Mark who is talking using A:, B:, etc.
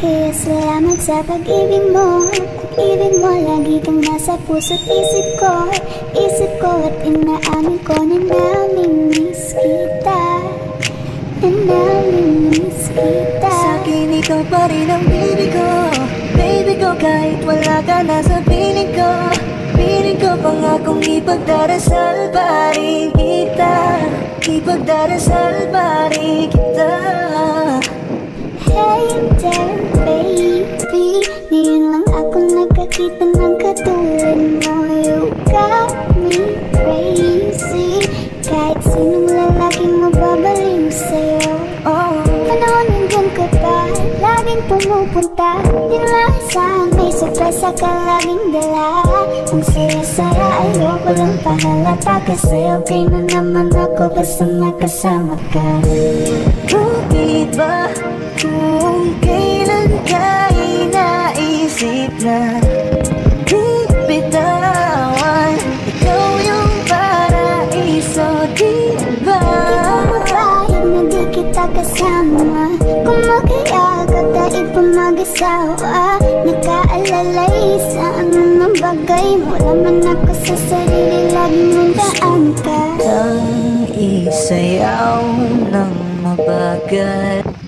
A: Kaya salamat sa pag-ibig mo. Pag-ibig mo, lagi kang nasa puso't isip ko. Isip ko at inaamin ko na namimiss kita. Na namimiss kita.
B: Sa'kin ikaw pa rin ang baby ko. Baby ko, kahit wala ka na sa piling ko. Piling ko pangakong ipagdarasal pa rin kita. Ipagdarasal pa rin kita.
A: Hey there baby, ngayon lang ako nagkakita ng katulad mo. You got me crazy, kahit sinong lalaking mababaliw sa'yo. Panahon nandyan ka pa, laging pumupunta. Di maasahan, may sorpresa ka laging dala. Ang saya-saya, ayoko lang pahalata, kasi okay na naman ako basta nakasama ka.
B: Bakit ba kung kailan ka inaisip na di bitawan? Ikaw yung paraiso, di ba?
A: Di ko na di kita kasama. Kung mag-iagad dahil pa mag-asawa, nakaalalay sa anong bagay. Wala man ako sa sarili, laging nandaan ka.
B: Ang isayaw ng mabagal.